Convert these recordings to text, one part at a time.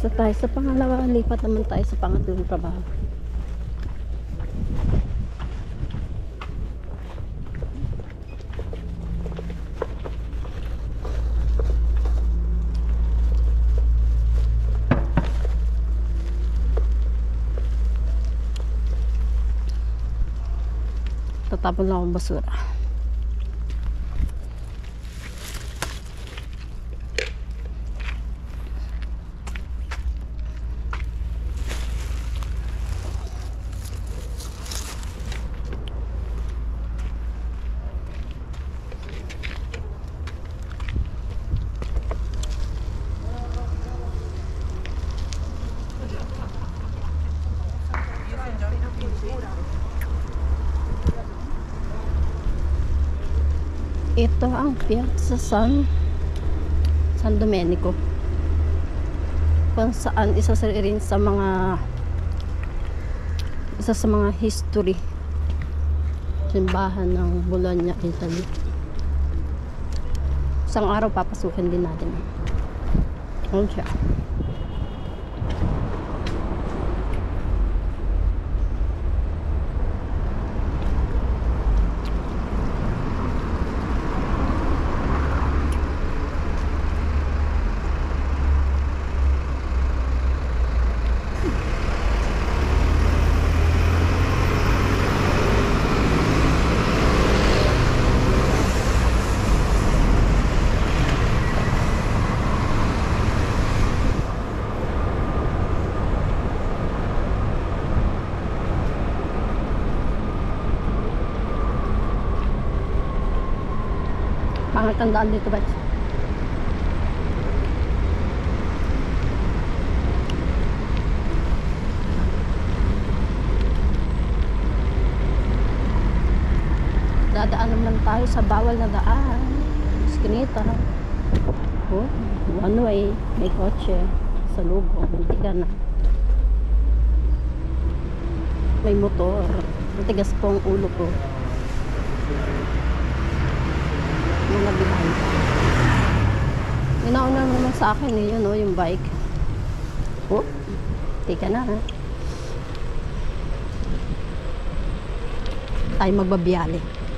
Tapos na tayo sa pangalawa, lipat naman tayo sa pangatlong trabaho. Tatapon lang akong basura. Ito ang Piazza San Domenico, kung saan isa rin sa mga history simbahan ng Bologna, Italy. Isang araw papasukin din natin. Ano siya? Pangit ang daan dito, guys. Dadaan naman tayo sa bawal na daan. Iskinita. Oh, one way. May kotse. Sa lubong. Hindi ka na. May motor. Matigas po ang ulo ko. Mga bihay. Inauna naman sa akin eh, yun o, yung bike. Oh, tika na ha. Tayo magbabiyali.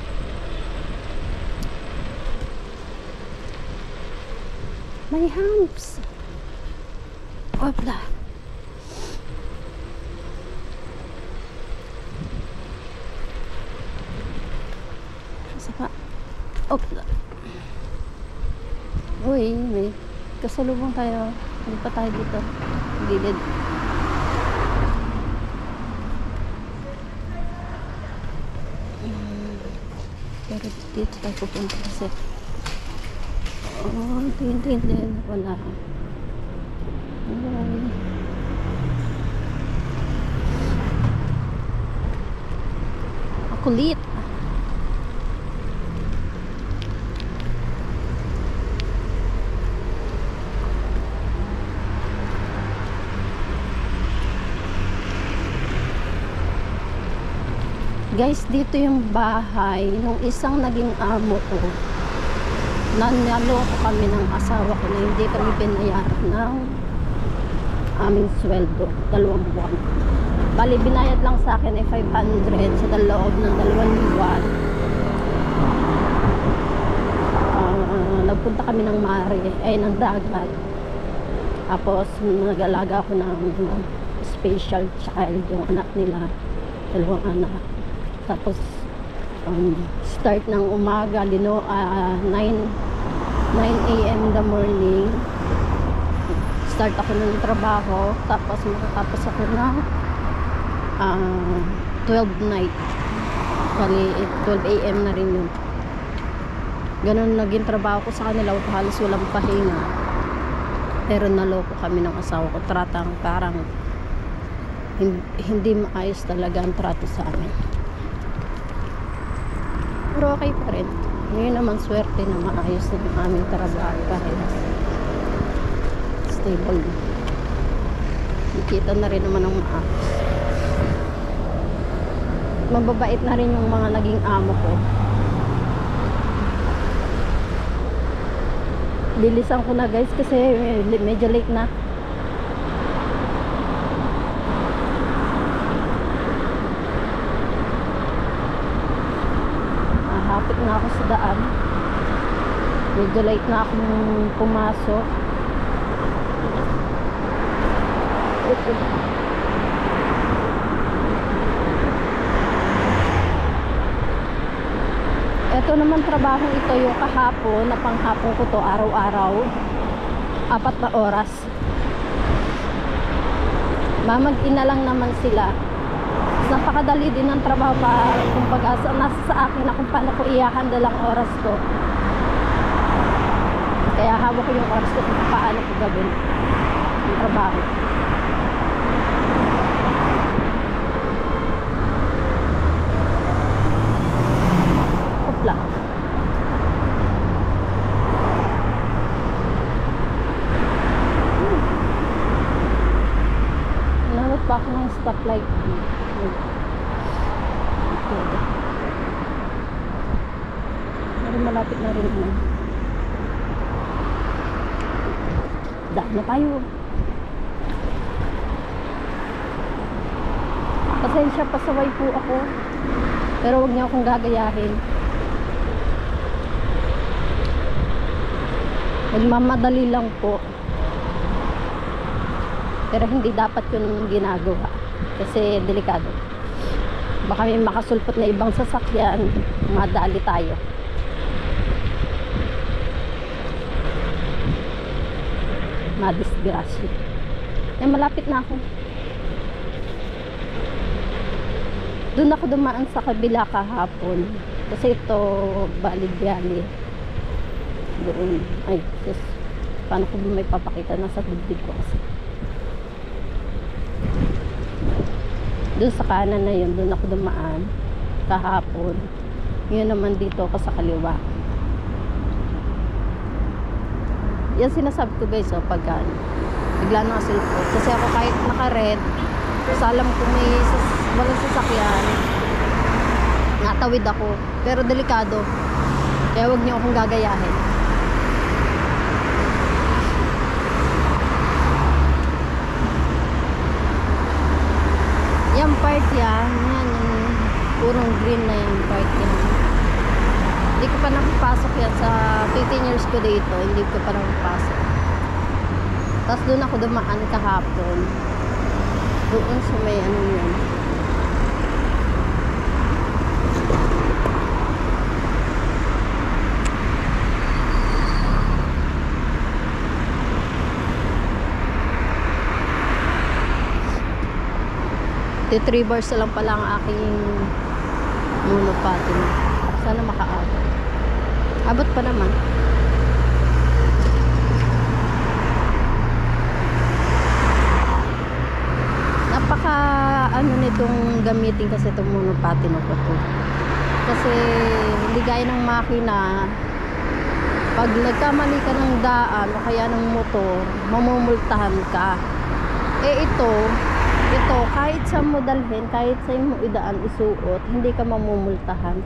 May humps. Opla. Saka opla. Uy, may kasalubong tayo. Hindi pa tayo dito. Gilid. Pero dito tayo pupunta kasi. Oh, tin. Wala. Kulit. Guys, dito yung bahay nung isang naging amo ko. Naloko kami ng asawa ko na hindi kami binayaran ng aming sweldo, 2 buwan. Bali, binayad lang sa akin ay 500 sa loob ng 2 buwan. Nagpunta kami ng mare, ng dagat. Tapos nag-alaga ako ng special child, yung anak nila, 2 anak. Tapos start ng umaga, 9 AM in the morning, start ako ng trabaho. Tapos makatapos ako na 12 night. Bali 12 AM na rin yun. Ganun naging trabaho ko sa kanila, halos walang pahinga. Pero naloko kami ng asawa ko. Tratang parang hindi maayos talaga ang trato sa amin. Pero okay pa rin. Ngayon naman swerte na maayos na yung aming trabaho parehas. Stable. Nakita na rin naman ang maayos. Mababait na rin yung mga naging amo ko. Bilisan ko na guys kasi medyo late na. Medyo late na akong pumasok. Ito naman trabaho ito yung kahapon na panghapon ko to araw-araw. 4 na oras. Mamag-ina lang naman sila. Napakadali din ang trabaho pa kumbaga nasa sa akin na kung paano ko i-handle ang oras ko. Kaya hawak ko yung oras ko kung paano ko gawin ang trabaho. Hopla. Nanot pa ako ng stoplight. Malapit na rin na. Daan na tayo. Pasensya, pasaway po ako. Pero huwag niyo akong gagayahin. Nagmamadali lang po. Pero hindi dapat yun ginagawa. Kasi delikado. Baka may makasulpot na ibang sasakyan. Madali tayo. Madisgrasya. Eh, malapit na ako. Doon ako dumaan sa kabila kahapon. Kasi ito, Baligyali. Doon. Ay, sis. Paano ko may papakita? Nasa dibdib ko kasi. Doon sa kanan na yun, doon ako dumaan kahapon. Yun naman dito ako sa kaliwa. Yan sinasabi ko guys, pagka bigla na kasulpot. Kasi ako kahit naka-red, sa alam ko may walang sasakyan, natawid ako. Pero delikado. Kaya huwag niyo akong gagayahin. Yan part yan. Yan yung purong green na yan part yan. Hindi ko pa nakapasok yan sa 15 years ko dito. Hindi ko pa nakapasok. Tapos doon ako dumaan kahapon. Doon sa may ano yan. The 3 bars na lang pala ang aking monopathy. Sana makaabot. Abot pa naman. Napaka ano nitong gamitin kasi itong monopathy na po to. Kasi hindi gaya ng makina. Pag nagkamali ka ng daan o kaya ng motor, mamumultahan ka. Eh ito kahit sa mo dalhin, kahit sa mo idaan isuot, hindi ka mamumultahan.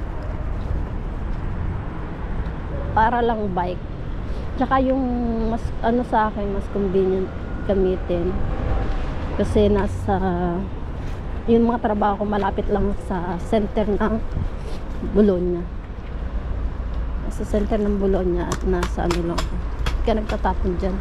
Para lang bike. Tsaka yung mas ano sa akin, mas convenient gamitin. Kasi nasa yung mga trabaho ko malapit lang sa center ng Bologna. Sa center ng Bologna at nasa ano lang. Kaya nagtatapon dyan.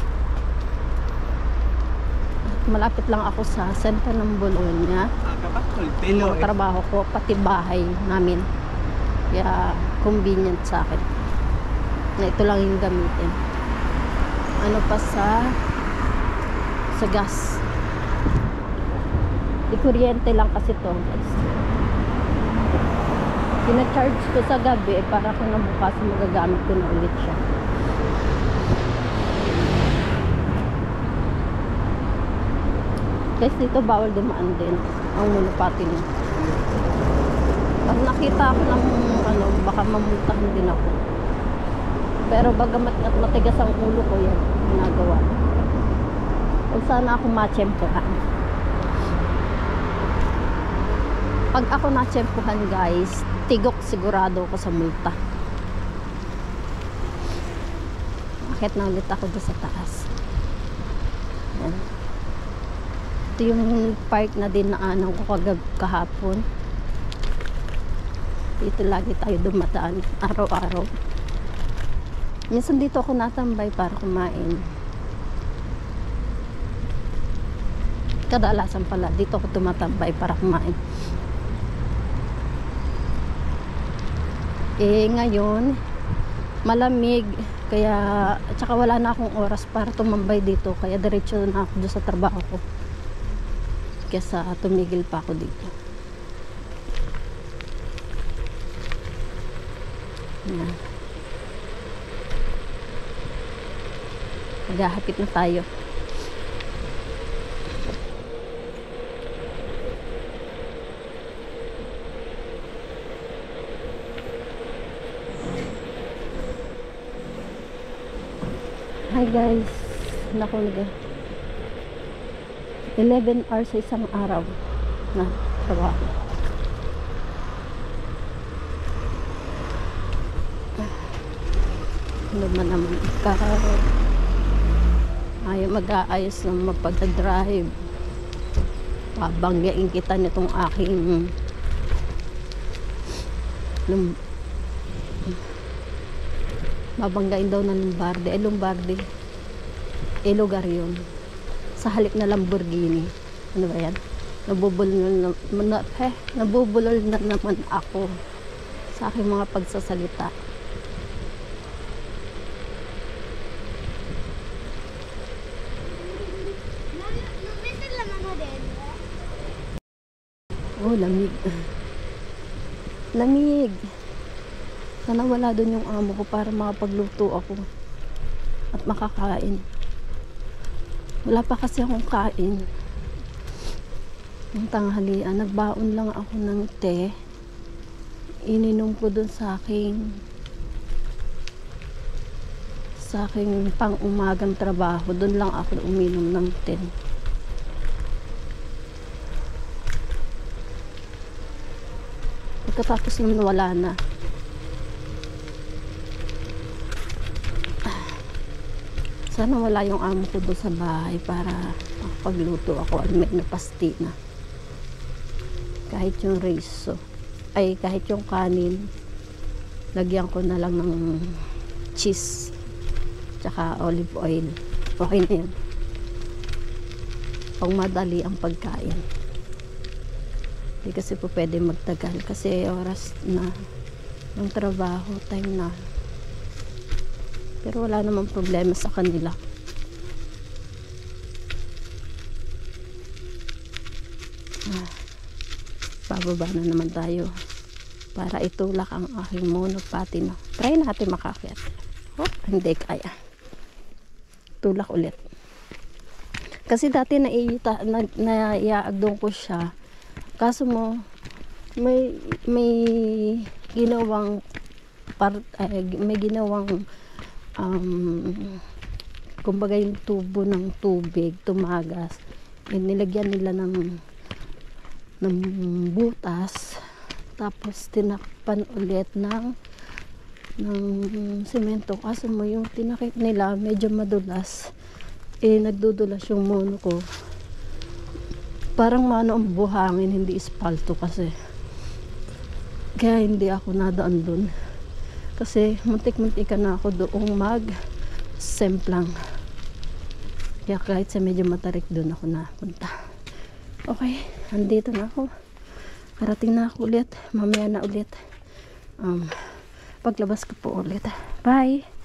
Malapit lang ako sa center ng Bologna. Yung trabaho ko, pati bahay namin. Kaya convenient sa akin. Na ito lang yung gamitin. Ano pa sa gas. Di kuryente lang kasi to, guys. Pina-charge ko sa gabi para kung nabukas magagamit ko na ulit siya. Guys, dito bawal dumaan din ang monopathy niya. Pag nakita ako ng ano, baka mamultahan din ako. Pero bagamat matigas ang ulo ko, yan ginagawa. Huwag sana ako matsyempohan. Pag ako natsyempohan, guys, tigok sigurado ako sa multa. Akit na ulit ako doon sa taas. Yan. Ito yung park na dinaanan ko kahapon. Dito lagi tayo dumadaan araw-araw. Minsan dito ako natambay para kumain. Kadalasan pala dito ako tumatambay para kumain. Ngayon malamig, kaya at saka wala na akong oras para tumambay dito, kaya diretso na ako doon sa trabaho ko kesa tumigil pa ako dito. Yan. Maghahapit na tayo. Hi guys, naku, 11 hours sa isang araw na trabaho. Ano man naman ayaw mag-aayos ng mapag-drive. Babanggain kita nitong aking babanggain daw ng Lombardi. Lombardi lugar yun, sa halip na Lamborghini. Ano ba yan? Nabubulol na naman ako sa aking mga pagsasalita. Oh, lamig. Lamig. Sana wala doon yung amo ko para makapagluto ako at makakain. Wala pa kasi akong kain. Yung tanghalian, nagbaon lang ako ng te. Ininom ko doon sa aking pang-umagang trabaho. Doon lang ako uminom ng te. Pagkatapos naman wala na. Sana wala yung amo ko doon sa bahay para makapagluto ako at may napasti na. Kahit yung riso, kahit yung kanin, lagyan ko na lang ng cheese tsaka olive oil. Okay na yun. Pang madali ang pagkain. Hindi kasi po pwede magtagal kasi oras na ng trabaho, time na. Pero wala namang problema sa kanila. Bababa na naman tayo para itulak ang aking monopatino. Try natin makakyat. Hindi kaya. Tulak ulit. Kasi dati naiaagdong ko siya. Kaso mo may ginawang kumbaga yung tubo ng tubig tumagas. Nilagyan nila ng butas, tapos tinakpan ulit ng semento. Kaso mo yung tinakip nila medyo madulas, nagdudulas yung mono ko. Parang mano ang buhangin, hindi espalto kasi. Kaya hindi ako nadaan dun. Kasi muntik-muntikan na ako doong mag-semplang. Kaya kahit sa medyo matarik dun ako napunta. Okay, andito na ako. Karating na ako ulit. Mamaya na ulit. Paglabas ko po ulit. Bye!